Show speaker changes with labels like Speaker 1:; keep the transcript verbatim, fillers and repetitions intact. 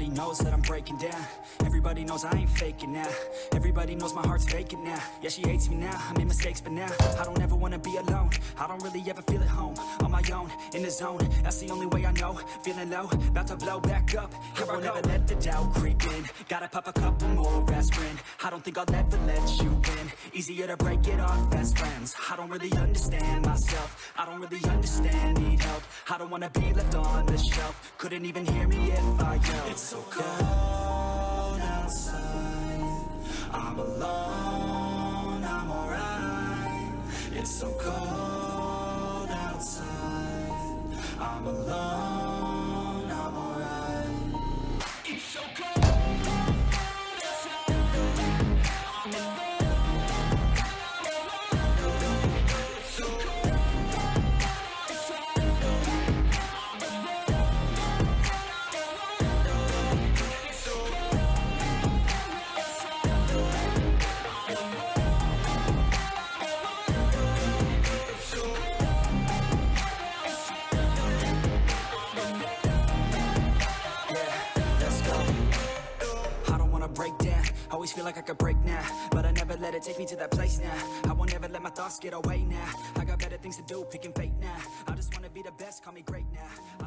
Speaker 1: Everybody knows that I'm breaking down. Everybody knows I ain't faking now. Everybody knows my heart's vacant now. Yeah, she hates me now, I made mistakes, but now I don't ever wanna be alone. I don't really ever feel at home. On my own, in the zone, that's the only way I know. Feeling low, about to blow back up. Here I won't ever let the doubt creep in. Gotta pop a couple more aspirin. I don't think I'll ever let you in. Easier to break it off best friends. I don't really understand myself. I don't really understand, need help. I don't wanna be left on the shelf. Couldn't even hear me if I yelled. It's so cold outside, I'm alone, I'm alright. It's so cold outside, I'm alone, I'm alright. It's so cold outside, I'm alone. Always feel like I could break now, but I never let it take me to that place now. I won't ever let my thoughts get away now. I got better things to do, picking fate now. I just wanna be the best, call me great now.